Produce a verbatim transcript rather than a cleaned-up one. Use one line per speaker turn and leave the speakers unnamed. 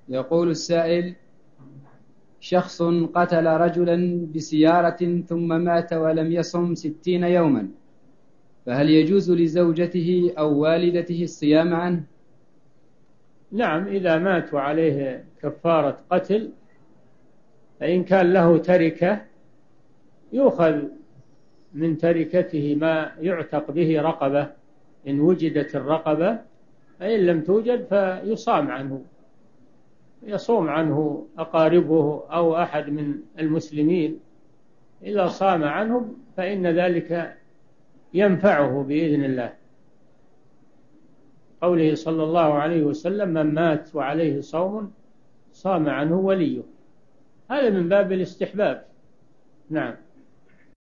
يقول السائل: شخص قتل رجلا بسيارة ثم مات ولم يصم ستين يوما، فهل يجوز لزوجته أو والدته الصيام عنه؟
نعم، إذا مات وعليه كفارة قتل، فإن كان له تركة يؤخذ من تركته ما يعتق به رقبة إن وجدت الرقبة، فإن لم توجد فيصام عنه، يصوم عنه أقاربه أو أحد من المسلمين. إذا صام عنه فإن ذلك ينفعه بإذن الله. قوله صلى الله عليه وسلم: من مات وعليه صوم صام عنه وليه. هذا من باب الاستحباب. نعم.